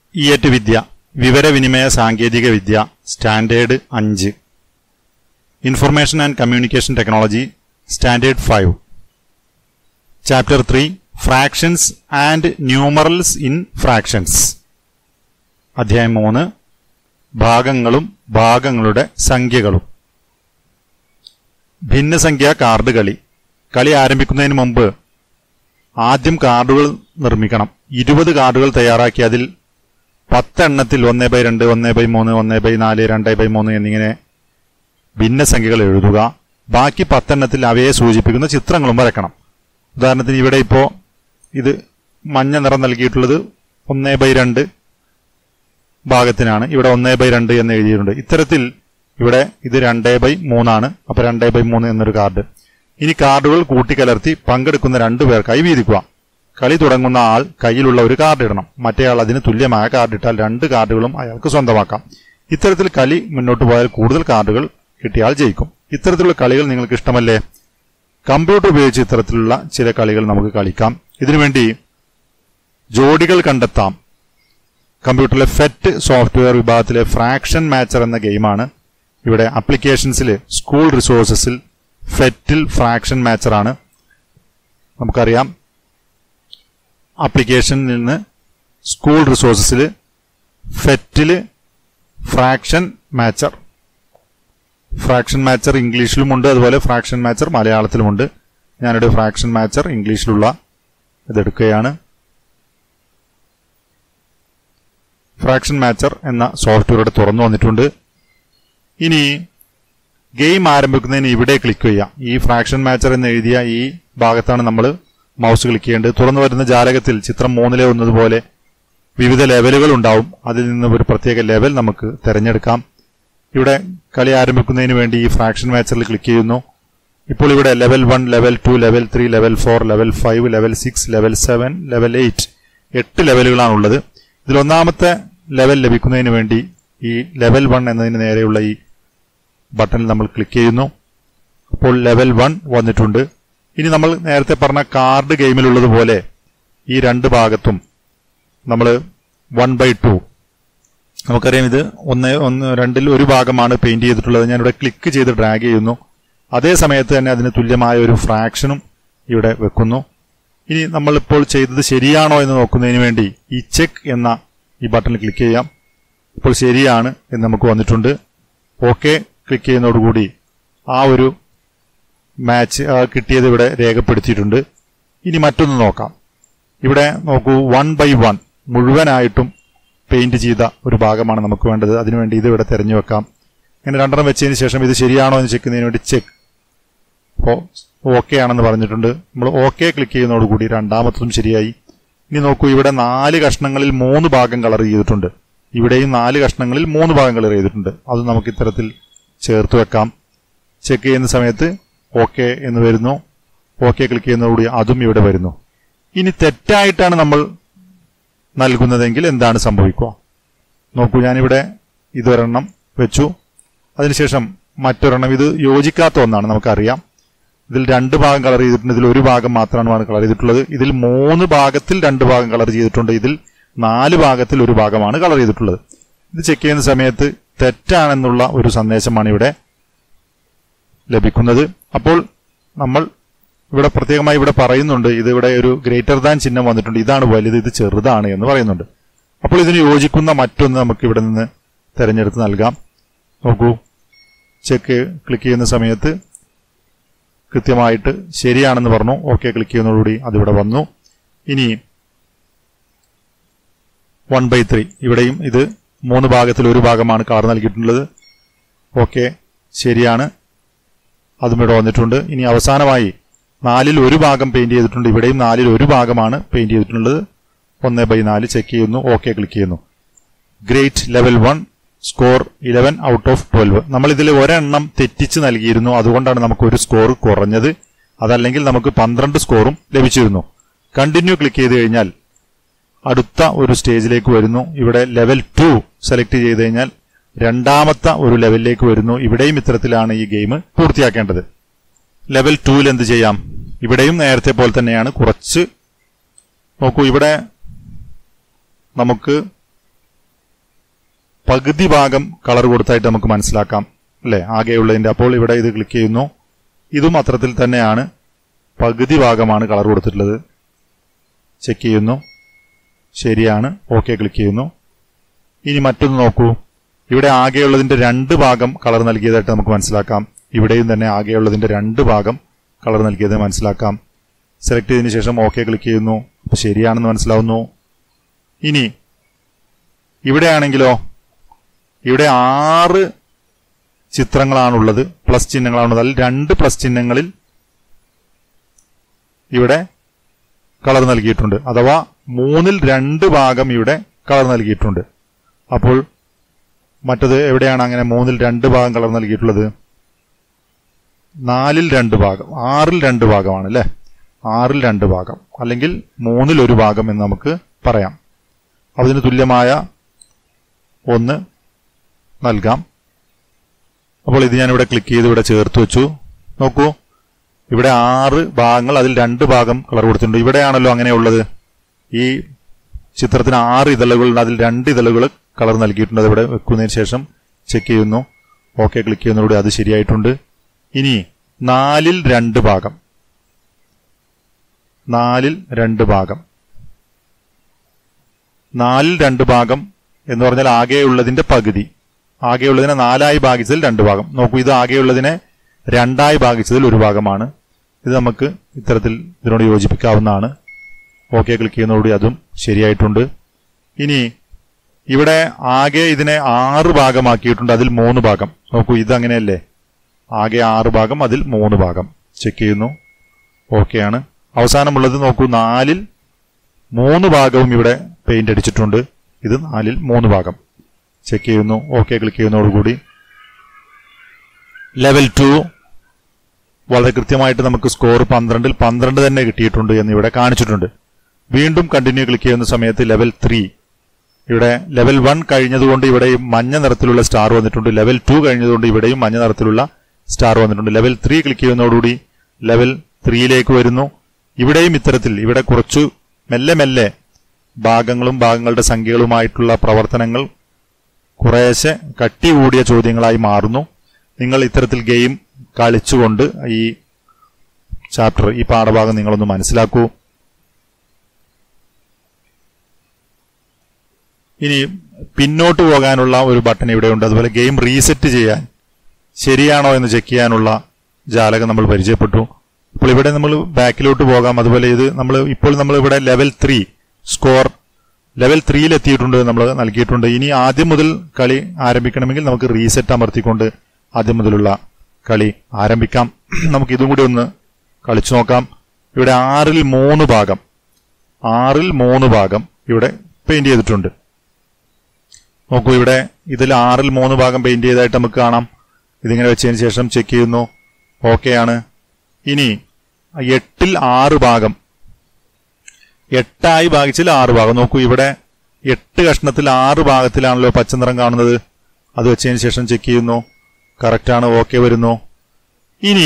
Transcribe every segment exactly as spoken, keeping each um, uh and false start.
ഈയറ്റ് വിദ്യ വിവരവിനിമയ സാങ്കേതിക വിദ്യ സ്റ്റാൻഡേർഡ് അഞ്ച്. Information and communication technology standard five. Chapter three fractions and numerals in fractions. അധ്യായം മൂന്ന് ഭാഗങ്ങളും ഭാഗങ്ങളുടെ സംഖ്യകളും. ഭിന്നസംഖ്യാ കാർഡ് കളി. കളി ആരംഭിക്കുന്നതിന് മുമ്പ് ആദ്യം കാർഡുകൾ നിർമ്മിക്കണം. ഇരുപത് കാർഡുകൾ തയ്യാറാക്കി അതിൽ പത്തെണ്ണത്തിൽ ഒന്ന് ബൈ രണ്ട്, ഒന്ന് ബൈ മൂന്ന്, ഒന്ന് ബൈ നാല്, രണ്ട് ബൈ മൂന്ന് എന്നിങ്ങനെ ഭിന്നസംഖ്യകൾ എഴുതുക. ബാക്കി പത്തെണ്ണത്തിൽ അവയെ സൂചിപ്പിക്കുന്ന ചിത്രങ്ങളും വരക്കണം. ഉദാഹരണത്തിന് ഇവിടെ ഇപ്പോൾ ഇത് മഞ്ഞ നിറം നൽകിയിട്ടുള്ളത് ഒന്ന് ബൈ രണ്ട് ഭാഗത്തിനാണ്. ഇവിടെ ഒന്ന് ബൈ രണ്ട് എന്ന് എഴുതിയിട്ടുണ്ട്. ഇത്തരത്തിൽ ഇവിടെ ഇത് രണ്ട് ബൈ മൂന്നാണ്. അപ്പൊ രണ്ട് ബൈ മൂന്ന് എന്നൊരു കാർഡ്. ഇനി കാർഡുകൾ കൂട്ടിക്കലർത്തി പങ്കെടുക്കുന്ന രണ്ടു പേർക്കായി വീതിക്കുക. കളി തുടങ്ങുന്ന ആൾ കയ്യിലുള്ള ഒരു കാർഡ് ഇടണം. മറ്റേയാൾ അതിന് തുല്യമായ കാർഡ് ഇട്ടാൽ രണ്ട് കാർഡുകളും അയാൾക്ക് സ്വന്തമാക്കാം. ഇത്തരത്തിൽ കളി മുന്നോട്ട് പോയാൽ കൂടുതൽ കാർഡുകൾ കിട്ടിയാൽ ജയിക്കും. ഇത്തരത്തിലുള്ള കളികൾ നിങ്ങൾക്ക് ഇഷ്ടമല്ലേ? കമ്പ്യൂട്ടർ ഉപയോഗിച്ച് ഇത്തരത്തിലുള്ള ചില കളികൾ നമുക്ക് കളിക്കാം. ഇതിനുവേണ്ടി ജോഡികൾ കണ്ടെത്താം. കമ്പ്യൂട്ടറിലെ ഫെറ്റ് സോഫ്റ്റ്വെയർ വിഭാഗത്തിലെ ഫ്രാക്ഷൻ മാച്ചർ എന്ന ഗെയിമാണ്. ഇവിടെ ആപ്ലിക്കേഷൻസിൽ സ്കൂൾ റിസോഴ്സസിൽ ഫെറ്റിൽ ഫ്രാക്ഷൻ മാച്ചറാണ്. നമുക്കറിയാം ആപ്ലിക്കേഷനിൽ നിന്ന് സ്കൂൾ റിസോഴ്സസിൽ ഫെറ്റിൽ ഫ്രാക്ഷൻ മാച്ചർ ഫ്രാക്ഷൻ മാച്ചർ ഇംഗ്ലീഷിലുമുണ്ട്, അതുപോലെ ഫ്രാക്ഷൻ മാച്ചർ മലയാളത്തിലുമുണ്ട്. ഞാനിവിടെ ഫ്രാക്ഷൻ മാച്ചർ ഇംഗ്ലീഷിലുള്ള ഇതെടുക്കുകയാണ്. ഫ്രാക്ഷൻ മാച്ചർ എന്ന സോഫ്റ്റ്വെയർ ഇവിടെ തുറന്നു വന്നിട്ടുണ്ട്. ഇനി ഗെയിം ആരംഭിക്കുന്നതിന് ഇവിടെ ക്ലിക്ക് ചെയ്യാം. ഈ ഫ്രാക്ഷൻ മാച്ചർ എന്ന് എഴുതിയ ഈ ഭാഗത്താണ് നമ്മൾ മൗസ് ക്ലിക്ക് ചെയ്യേണ്ടത്. തുറന്നു വരുന്ന ജാലകത്തിൽ ചിത്രം മൂന്നിലെ ഒന്നതുപോലെ വിവിധ ലെവലുകൾ ഉണ്ടാവും. അതിൽ നിന്ന് ഒരു പ്രത്യേക ലെവൽ നമുക്ക് തിരഞ്ഞെടുക്കാം. ഇവിടെ കളി ആരംഭിക്കുന്നതിന് വേണ്ടി ഈ ഫ്രാക്ഷൻ മാച്ചറിൽ ക്ലിക്ക് ചെയ്യുന്നു. ഇപ്പോൾ ഇവിടെ level one, level two, level three, level four, level five, level six, level seven, level eight എട്ട് ലെവലുകളാണുള്ളത്. ഇതിൽ ഒന്നാമത്തെ ലെവൽ ലഭിക്കുന്നതിന് വേണ്ടി ഈ ലെവൽ വൺ എന്നതിന് നേരെയുള്ള ഈ ബട്ടണിൽ നമ്മൾ ക്ലിക്ക് ചെയ്യുന്നു. അപ്പോൾ ലെവൽ വൺ വന്നിട്ടുണ്ട്. ഇനി നമ്മൾ നേരത്തെ പറഞ്ഞ കാർഡ് ഗെയിമിലുള്ളതുപോലെ ഈ രണ്ട് ഭാഗത്തും നമ്മൾ വൺ ബൈ ടു, നമുക്കറിയാം ഇത് ഒന്ന് ഒന്ന് രണ്ടിൽ ഒരു ഭാഗമാണ് പെയിന്റ് ചെയ്തിട്ടുള്ളത്. ഞാനിവിടെ ക്ലിക്ക് ചെയ്ത് ഡ്രാഗ് ചെയ്യുന്നു. അതേ സമയത്ത് തന്നെ അതിന് തുല്യമായ ഒരു ഫ്രാക്ഷനും ഇവിടെ വെക്കുന്നു. ഇനി നമ്മളിപ്പോൾ ചെയ്തത് ശരിയാണോ എന്ന് നോക്കുന്നതിന് വേണ്ടി ഈ ചെക്ക് എന്ന ഈ ബട്ടണിൽ ക്ലിക്ക് ചെയ്യാം. ഇപ്പോൾ ശരിയാണ് എന്ന് നമുക്ക് വന്നിട്ടുണ്ട്. ഓക്കെ ക്ലിക്ക് ചെയ്യുന്നതോടുകൂടി ആ ഒരു മാച്ച് കിട്ടിയത് ഇവിടെ രേഖപ്പെടുത്തിയിട്ടുണ്ട്. ഇനി മറ്റൊന്ന് നോക്കാം. ഇവിടെ നോക്കൂ, വൺ ബൈ വൺ മുഴുവനായിട്ടും പെയിന്റ് ചെയ്ത ഒരു ഭാഗമാണ് നമുക്ക് വേണ്ടത്. അതിനുവേണ്ടി ഇത് ഇവിടെ തിരഞ്ഞു വെക്കാം. ഇങ്ങനെ രണ്ടെണ്ണം വെച്ചതിന് ശേഷം ഇത് ശരിയാണോ എന്ന് ചെക്ക് ചെയ്യുന്നതിന് വേണ്ടി ചെക്ക്. അപ്പോൾ ഓക്കെ ആണെന്ന് പറഞ്ഞിട്ടുണ്ട്. നമ്മൾ ഓക്കെ ക്ലിക്ക് ചെയ്യുന്നതോടുകൂടി രണ്ടാമത്തതും ശരിയായി. ഇനി നോക്കൂ, ഇവിടെ നാല് കഷ്ണങ്ങളിൽ മൂന്ന് ഭാഗം കളർ ചെയ്തിട്ടുണ്ട്. ഇവിടെയും നാല് കഷ്ണങ്ങളിൽ മൂന്ന് ഭാഗം കളർ ചെയ്തിട്ടുണ്ട്. അത് നമുക്ക് ഇത്തരത്തിൽ ചേർത്ത് വെക്കാം. ചെക്ക് ചെയ്യുന്ന സമയത്ത് ഓക്കെ എന്ന് വരുന്നു. ഓക്കെ ക്ലിക്ക് ചെയ്യുന്നതോടുകൂടി അതും ഇവിടെ വരുന്നു. ഇനി തെറ്റായിട്ടാണ് നമ്മൾ നൽകുന്നതെങ്കിൽ എന്താണ് സംഭവിക്കുക? നോക്കൂ, ഞാനിവിടെ ഇതൊരെണ്ണം വെച്ചു. അതിനുശേഷം മറ്റൊരെണ്ണം. ഇത് യോജിക്കാത്ത ഒന്നാണ്, നമുക്കറിയാം. ഇതിൽ രണ്ട് ഭാഗം കളർ ചെയ്തിട്ടുണ്ട്. ഇതിൽ ഒരു ഭാഗം മാത്രമാണ് കളർ ചെയ്തിട്ടുള്ളത്. ഇതിൽ മൂന്ന് ഭാഗത്തിൽ രണ്ട് ഭാഗം കളർ ചെയ്തിട്ടുണ്ട്. ഇതിൽ നാല് ഭാഗത്തിൽ ഒരു ഭാഗമാണ് കളർ ചെയ്തിട്ടുള്ളത്. ഇത് ചെക്ക് ചെയ്യുന്ന സമയത്ത് തെറ്റാണെന്നുള്ള ഒരു സന്ദേശമാണ് ഇവിടെ ലഭിക്കുന്നത്. അപ്പോൾ നമ്മൾ ഇവിടെ പ്രത്യേകമായി ഇവിടെ പറയുന്നുണ്ട്, ഇത് ഇവിടെ ഒരു ഗ്രേറ്റർ ദാൻ ചിഹ്നം വന്നിട്ടുണ്ട്. ഇതാണ് വലുത്, ഇത് ചെറുതാണ് എന്ന് പറയുന്നുണ്ട്. അപ്പോൾ ഇതിന് യോജിക്കുന്ന മറ്റൊന്ന് നമുക്ക് ഇവിടെ നിന്ന് തിരഞ്ഞെടുത്ത് നൽകാം. നോക്കൂ, ചെക്ക് ക്ലിക്ക് ചെയ്യുന്ന സമയത്ത് കൃത്യമായിട്ട് ശരിയാണെന്ന് പറഞ്ഞു. ഓക്കെ ക്ലിക്ക് ചെയ്യുന്നതോടുകൂടി അതിവിടെ വന്നു. ഇനി വൺ ബൈ ത്രീ, ഇവിടെയും ഇത് മൂന്ന് ഭാഗത്തിൽ ഒരു ഭാഗമാണ് കളർ നൽകിയിട്ടുള്ളത്. ഓക്കെ ശരിയാണ്, അതും ഇവിടെ വന്നിട്ടുണ്ട്. ഇനി അവസാനമായി നാലിൽ ഒരു ഭാഗം പെയിന്റ് ചെയ്തിട്ടുണ്ട്. ഇവിടെയും നാലിൽ ഒരു ഭാഗമാണ് പെയിന്റ് ചെയ്തിട്ടുള്ളത്. ഒന്ന് ബൈ നാല് ചെക്ക് ചെയ്യുന്നു. ഓക്കെ ക്ലിക്ക് ചെയ്യുന്നു. Great, level one, score eleven out of twelve. നമ്മൾ ഇതിൽ ഒരെണ്ണം തെറ്റിച്ച് നൽകിയിരുന്നു. അതുകൊണ്ടാണ് നമുക്ക് ഒരു സ്കോർ കുറഞ്ഞത്. അതല്ലെങ്കിൽ നമുക്ക് പന്ത്രണ്ട് സ്കോറും ലഭിച്ചിരുന്നു. കണ്ടിന്യൂ ക്ലിക്ക് ചെയ്ത് കഴിഞ്ഞാൽ അടുത്ത ഒരു സ്റ്റേജിലേക്ക് വരുന്നു. ഇവിടെ ലെവൽ ടു സെലക്ട് ചെയ്ത് കഴിഞ്ഞാൽ രണ്ടാമത്തെ ഒരു ലെവലിലേക്ക് വരുന്നു. ഇവിടെയും ഇത്തരത്തിലാണ് ഈ ഗെയിം പൂർത്തിയാക്കേണ്ടത്. ലെവൽ ടൂവിൽ എന്ത് ചെയ്യാം? ഇവിടെയും നേരത്തെ പോലെ തന്നെയാണ്. കുറച്ച് നോക്കൂ, ഇവിടെ നമുക്ക് പകുതി ഭാഗം കളർ കൊടുത്തായിട്ട് നമുക്ക് മനസ്സിലാക്കാം അല്ലെ, ആകെയുള്ളതിന്റെ. അപ്പോൾ ഇവിടെ ഇത് ക്ലിക്ക് ചെയ്യുന്നു. ഇതും അത്തരത്തിൽ തന്നെയാണ്, പകുതി ഭാഗമാണ് കളർ കൊടുത്തിട്ടുള്ളത്. ചെക്ക് ചെയ്യുന്നു, ശരിയാണ്. ഓക്കെ ക്ലിക്ക് ചെയ്യുന്നു. ഇനി മറ്റൊന്ന് നോക്കൂ. ഇവിടെ ആകെയുള്ളതിന്റെ രണ്ട് ഭാഗം കളർ നൽകിയതായിട്ട് നമുക്ക് മനസ്സിലാക്കാം. ഇവിടെയും തന്നെ ആകെയുള്ളതിന്റെ രണ്ട് ഭാഗം കളർ നൽകിയത് മനസ്സിലാക്കാം. സെലക്ട് ചെയ്തതിനു ശേഷം ഓക്കെ ക്ലിക്ക് ചെയ്യുന്നു. അപ്പൊ ശരിയാണെന്ന് മനസ്സിലാവുന്നു. ഇനി ഇവിടെയാണെങ്കിലോ, ഇവിടെ ആറ് ചിത്രങ്ങളാണുള്ളത്, പ്ലസ് ചിഹ്നങ്ങളാണുള്ളത്. അതിൽ രണ്ട് പ്ലസ് ചിഹ്നങ്ങളിൽ ഇവിടെ കളർ നൽകിയിട്ടുണ്ട്. അഥവാ മൂന്നിൽ രണ്ട് ഭാഗം ഇവിടെ കളർ നൽകിയിട്ടുണ്ട്. അപ്പോൾ മറ്റത് എവിടെയാണ് അങ്ങനെ മൂന്നിൽ രണ്ട് ഭാഗം കളർ നൽകിയിട്ടുള്ളത്? നാലിൽ രണ്ട് ഭാഗം, ആറിൽ രണ്ട് ഭാഗമാണ് അല്ലെ. ആറിൽ രണ്ട് ഭാഗം അല്ലെങ്കിൽ മൂന്നിൽ ഒരു ഭാഗം എന്ന് നമുക്ക് പറയാം. അതിന് തുല്യമായ ഒന്ന് നൽകാം. അപ്പോൾ ഇത് ഞാനിവിടെ ക്ലിക്ക് ചെയ്ത് ഇവിടെ ചേർത്ത് വെച്ചു. നോക്കൂ, ഇവിടെ ആറ് ഭാഗങ്ങൾ, അതിൽ രണ്ട് ഭാഗം കളർ കൊടുത്തിട്ടുണ്ട്. ഇവിടെയാണല്ലോ അങ്ങനെയുള്ളത്. ഈ ചിത്രത്തിന് ആറ് ഇതളുകളുണ്ട്, അതിൽ രണ്ട് ഇതളുകൾ കളർ നൽകിയിട്ടുണ്ട്. ഇവിടെ വെക്കുന്നതിന് ശേഷം ചെക്ക് ചെയ്യുന്നു, ഓക്കെ ക്ലിക്ക് ചെയ്യുന്നതോടെ അത് ശരിയായിട്ടുണ്ട്. ഇനി നാലിൽ രണ്ട് ഭാഗം, നാലിൽ രണ്ട് ഭാഗം നാലിൽ രണ്ട് ഭാഗം എന്ന് പറഞ്ഞാൽ ആകെയുള്ളതിന്റെ പകുതി. ആകെയുള്ളതിനെ നാലായി ഭാഗിച്ചതിൽ രണ്ട് ഭാഗം. നോക്കൂ, ഇത് ആകെയുള്ളതിനെ രണ്ടായി ഭാഗിച്ചതിൽ ഒരു ഭാഗമാണ്. ഇത് നമുക്ക് ഇത്തരത്തിൽ ഇതിനോട് യോജിപ്പിക്കാവുന്നതാണ്. ഓക്കെ ക്ലിക്ക് ചെയ്യുന്നതോടെ അതും ശരിയായിട്ടുണ്ട്. ഇനി ഇവിടെ ആകെ ഇതിനെ ആറ് ഭാഗമാക്കിയിട്ടുണ്ട്, അതിൽ മൂന്ന് ഭാഗം. നോക്കൂ, ഇതങ്ങനെയല്ലേ, ആകെ ആറ് ഭാഗം, അതിൽ മൂന്ന് ഭാഗം. ചെക്ക് ചെയ്യുന്നു, ഓക്കെയാണ്. അവസാനമുള്ളത് നോക്കൂ, നാലിൽ മൂന്ന് ഭാഗവും ഇവിടെ പെയിന്റ് അടിച്ചിട്ടുണ്ട്. ഇത് നാലിൽ മൂന്ന് ഭാഗം. ചെക്ക് ചെയ്യുന്നു, ഓക്കെ ക്ലിക്ക് ചെയ്യുന്നതോടുകൂടി ലെവൽ ടു വളരെ കൃത്യമായിട്ട് നമുക്ക് സ്കോർ പന്ത്രണ്ടിൽ പന്ത്രണ്ട് തന്നെ കിട്ടിയിട്ടുണ്ട് എന്നിവിടെ കാണിച്ചിട്ടുണ്ട്. വീണ്ടും കണ്ടിന്യൂ ക്ലിക്ക് ചെയ്യുന്ന സമയത്ത് ലെവൽ ത്രീ, ഇവിടെ ലെവൽ വൺ കഴിഞ്ഞതുകൊണ്ട് ഇവിടെയും മഞ്ഞ നിറത്തിലുള്ള സ്റ്റാർ വന്നിട്ടുണ്ട്. ലെവൽ ടു കഴിഞ്ഞതുകൊണ്ട് ഇവിടെയും മഞ്ഞ നിറത്തിലുള്ള സ്റ്റാർ വന്നിട്ടുണ്ട്. ലെവൽ ത്രീ ക്ലിക്ക് ചെയ്യുന്നതോടുകൂടി ലെവൽ ത്രീയിലേക്ക് വരുന്നു. ഇവിടെയും ഇത്തരത്തിൽ ഇവിടെ കുറച്ചു മെല്ലെ മെല്ലെ ഭാഗങ്ങളും ഭാഗങ്ങളുടെ സംഖ്യകളുമായിട്ടുള്ള പ്രവർത്തനങ്ങൾ കുറേശ്ശെ കട്ടി കൂടിയ ചോദ്യങ്ങളായി മാറുന്നു. നിങ്ങൾ ഇത്തരത്തിൽ ഗെയിം കളിച്ചുകൊണ്ട് ഈ ചാപ്റ്റർ, ഈ പാഠഭാഗം നിങ്ങളൊന്ന് മനസ്സിലാക്കൂ. ഇനി പിന്നോട്ട് പോകാനുള്ള ഒരു ബട്ടൺ ഇവിടെയുണ്ട്. അതുപോലെ ഗെയിം റീസെറ്റ് ചെയ്യാൻ, ശരിയാണോ എന്ന് ചെക്ക് ചെയ്യാനുള്ള ജാലകം നമ്മൾ പരിചയപ്പെട്ടു. അപ്പോൾ ഇവിടെ നമ്മൾ ബാക്കിലോട്ട് പോകാം. അതുപോലെ ഇത് നമ്മൾ ഇപ്പോൾ നമ്മൾ ഇവിടെ ലെവൽ ത്രീ സ്കോർ ലെവൽ ത്രീയിൽ എത്തിയിട്ടുണ്ട്, നമ്മൾ നൽകിയിട്ടുണ്ട്. ഇനി ആദ്യം മുതൽ കളി ആരംഭിക്കണമെങ്കിൽ നമുക്ക് റീസെറ്റ് അമർത്തിക്കൊണ്ട് ആദ്യം മുതലുള്ള കളി ആരംഭിക്കാം. നമുക്ക് ഇതും കൂടി ഒന്ന് കളിച്ചു നോക്കാം. ഇവിടെ ആറിൽ മൂന്ന് ഭാഗം ആറിൽ മൂന്ന് ഭാഗം ഇവിടെ പെയിന്റ് ചെയ്തിട്ടുണ്ട്. നോക്കൂ, ഇവിടെ ഇതിൽ ആറിൽ മൂന്ന് ഭാഗം പെയിന്റ് ചെയ്തതായിട്ട് നമുക്ക് കാണാം. ഇതിങ്ങനെ വെച്ചതിന് ശേഷം ചെക്ക് ചെയ്യുന്നു, ഓക്കെയാണ്. ഇനി എട്ടിൽ ആറ് ഭാഗം, എട്ടായി ഭാഗിച്ചാൽ ആറ് ഭാഗം. നോക്കൂ, ഇവിടെ എട്ട് കഷ്ണത്തിൽ ആറ് ഭാഗത്തിലാണല്ലോ പച്ചനിറം കാണുന്നത്. അത് വെച്ചതിന് ശേഷം ചെക്ക് ചെയ്യുന്നു, കറക്റ്റാണ്, ഓക്കെ വരുന്നു. ഇനി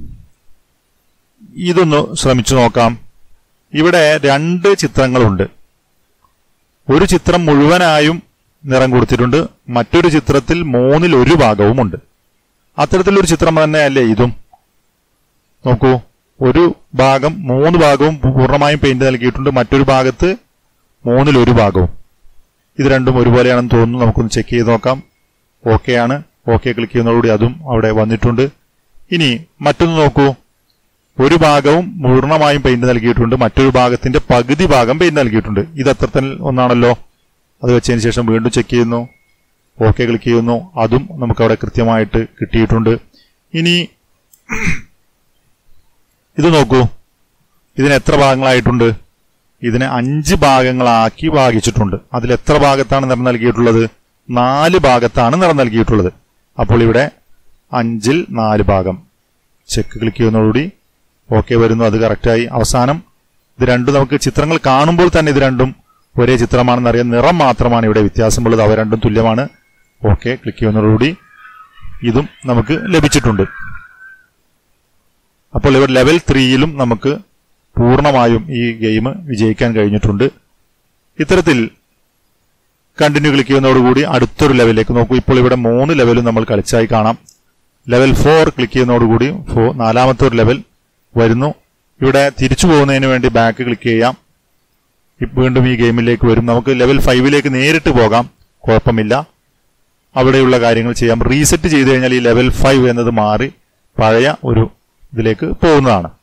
ഇതൊന്ന് ശ്രമിച്ചു നോക്കാം. ഇവിടെ രണ്ട് ചിത്രങ്ങളുണ്ട്. ഒരു ചിത്രം മുഴുവനായും നിറം കൊടുത്തിട്ടുണ്ട്, മറ്റൊരു ചിത്രത്തിൽ മൂന്നിൽ ഒരു ഭാഗവുമുണ്ട്. അത്തരത്തിലൊരു ചിത്രം തന്നെയല്ലേ ഇതും? നോക്കൂ, ഒരു ഭാഗം മൂന്ന് ഭാഗവും പൂർണ്ണമായും പെയിന്റ് നൽകിയിട്ടുണ്ട്, മറ്റൊരു ഭാഗത്ത് മൂന്നിൽ ഒരു ഭാഗവും. ഇത് രണ്ടും ഒരുപോലെയാണെന്ന് തോന്നുന്നു. നമുക്കൊന്ന് ചെക്ക് ചെയ്ത് നോക്കാം. ഓക്കെയാണ്, ഓക്കെ ക്ലിക്ക് ചെയ്യുന്നതോടുകൂടി അതും അവിടെ വന്നിട്ടുണ്ട്. ഇനി മറ്റൊന്ന് നോക്കൂ, ഒരു ഭാഗവും പൂർണ്ണമായും പെയിന്റ് നൽകിയിട്ടുണ്ട്, മറ്റൊരു ഭാഗത്തിന്റെ പകുതി ഭാഗം പെയിന്റ് നൽകിയിട്ടുണ്ട്. ഇത് അത്രത്തിൽ ഒന്നാണല്ലോ. അത് വെച്ചതിന് ശേഷം വീണ്ടും ചെക്ക് ചെയ്യുന്നു, ഓക്കെ ക്ലിക്ക് ചെയ്യുന്നു, അതും നമുക്കവിടെ കൃത്യമായിട്ട് കിട്ടിയിട്ടുണ്ട്. ഇനി ഇത് നോക്കൂ, ഇതിന് എത്ര ഭാഗങ്ങളായിട്ടുണ്ട്? ഇതിനെ അഞ്ച് ഭാഗങ്ങളാക്കി ഭാഗിച്ചിട്ടുണ്ട്. അതിൽ എത്ര ഭാഗത്താണ് നിറം നൽകിയിട്ടുള്ളത്? നാല് ഭാഗത്താണ് നിറം നൽകിയിട്ടുള്ളത്. അപ്പോൾ ഇവിടെ അഞ്ചിൽ നാല് ഭാഗം. ചെക്ക് ക്ലിക്ക് ചെയ്യുന്നതോടുകൂടി ഓക്കെ വരുന്നു, അത് കറക്റ്റായി. അവസാനം ഇത് രണ്ടും നമുക്ക് ചിത്രങ്ങൾ കാണുമ്പോൾ തന്നെ ഇത് രണ്ടും ഒരേ ചിത്രമാണെന്ന് അറിയാം. നിറം മാത്രമാണ് ഇവിടെ വ്യത്യാസമുള്ളത്. അവ രണ്ടും തുല്യമാണ്. ഓക്കെ ക്ലിക്ക് ചെയ്യുന്നതോടുകൂടി ഇതും നമുക്ക് ലഭിച്ചിട്ടുണ്ട്. അപ്പോൾ ഇവിടെ ലെവൽ ത്രീയിലും നമുക്ക് പൂർണ്ണമായും ഈ ഗെയിം വിജയിക്കാൻ കഴിഞ്ഞിട്ടുണ്ട്. ഇത്തരത്തിൽ കണ്ടിന്യൂ ക്ലിക്ക് ചെയ്യുന്നതോടുകൂടി അടുത്തൊരു ലെവലിലേക്ക് നോക്കൂ. ഇപ്പോൾ ഇവിടെ മൂന്ന് ലെവലും നമ്മൾ കളിച്ചായി കാണാം. ലെവൽ ഫോർ ക്ലിക്ക് ചെയ്യുന്നതോടുകൂടി ഫോ നാലാമത്തെ ഒരു ലെവൽ വരുന്നു. ഇവിടെ തിരിച്ചു പോകുന്നതിന് വേണ്ടി ബാക്ക് ക്ലിക്ക് ചെയ്യാം. വീണ്ടും ഈ ഗെയിമിലേക്ക് വരും. നമുക്ക് ലെവൽ ഫൈവിലേക്ക് നേരിട്ട് പോകാം, കുഴപ്പമില്ല. അവിടെയുള്ള കാര്യങ്ങൾ ചെയ്യാം. റീസെറ്റ് ചെയ്ത് കഴിഞ്ഞാൽ ഈ ലെവൽ ഫൈവ് എന്നത് മാറി പഴയ ഒരു ഇതിലേക്ക് പോകുന്നതാണ്.